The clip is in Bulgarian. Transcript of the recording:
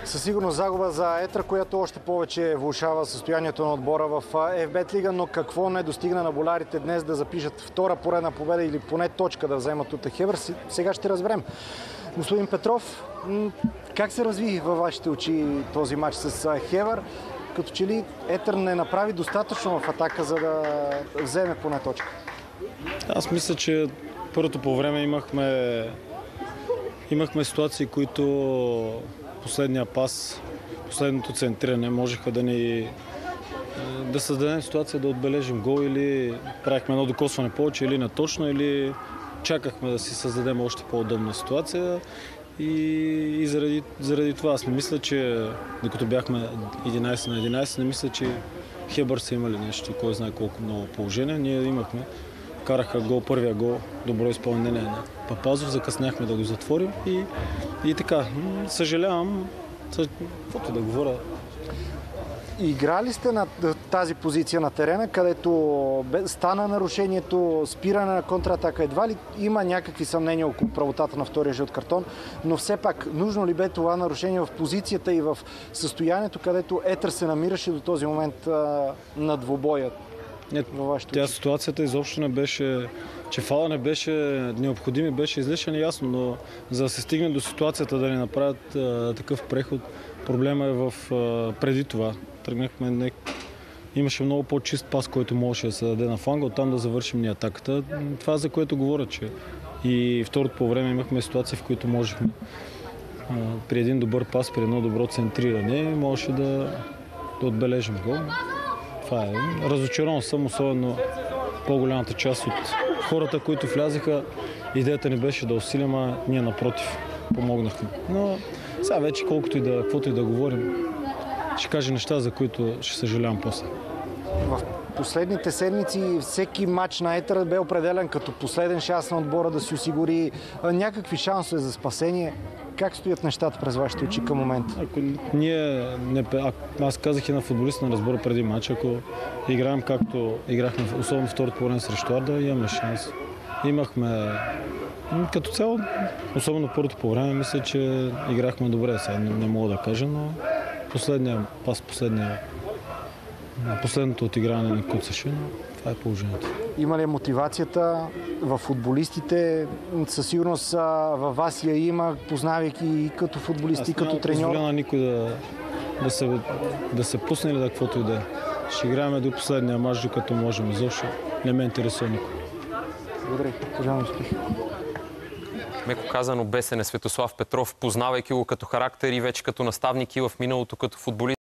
Със сигурност загуба за Етър, която още повече влошава състоянието на отбора в ФБ Лига, но какво не достигна на болярите днес да запишат втора поредна победа или поне точка да вземат от Хебър, сега ще разберем. Господин Петров, как се разви във вашите очи този матч с Хебър? Като че ли Етър не направи достатъчно в атака, за да вземе поне точка? Аз мисля, че първото по време имахме ситуации, които последния пас, последното центриране можеха да създадем ситуация да отбележим гол или правихме едно докосване повече или неточно, или чакахме да си създадем още по-удобна ситуация. И заради това аз не мисля, че докато бяхме 11 на 11, не мисля, че Хебър са имали нещо, кой знае колко много положение. Ние имахме, караха гол, първия гол, добро изпълнение на Папазов, закъсняхме да го затворим и така. Съжалявам, каквото да говоря. Играли сте на тази позиция на терена, където стана нарушението, спиране на контратака? Едва ли има някакви съмнения около правотата на втория жълт картон, но все пак нужно ли бе това нарушение в позицията и в състоянието, където Етър се намираше до този момент на двубоя? Тя ситуацията изобщо не беше, че фала не беше необходим и беше излишен ясно, но за да се стигне до ситуацията да ни направят такъв преход, проблема е преди това. Тръгнахме, имаше много по-чист пас, който можеше да се даде на фланга, оттам да завършим ние атаката. Това за което говоря, че и второто по време имахме ситуации, в които можехме при един добър пас, при едно добро центриране, можеше да отбележим гол. Това е. Разочарован съм, особено по-голямата част от хората, които влязаха. Идеята ни беше да усилим, а ние напротив помогнахме. Но сега вече каквото и да говорим, ще кажа неща, за които ще съжалявам после. В последните седмици всеки матч на Етър бе определен като последен шанс на отбора да си осигури някакви шансове за спасение. Как стоят нещата през вашите очи към момента? Аз казах и на футболиста на разбора преди матч, ако играем както играхме, особено второто по време срещу Арда, имаме шанс. Имахме като цяло, особено първото по време, мисля, че играхме добре. Сега не мога да кажа, но последното отиграване ни куцаше, но това е положението. Има ли мотивацията в футболистите? Със сигурност във вас я има, познавайки и като футболисти, и като треньор. Аз няма на никой да се пусне или да каквото и да е. Ще играем до последния мач, докато можем. Изобщо не ме интересува никой. Благодаря. Пожелавам успех. Меко казано бесен е Светослав Петров, познавайки го като характер и вече като наставник и в миналото като футболист.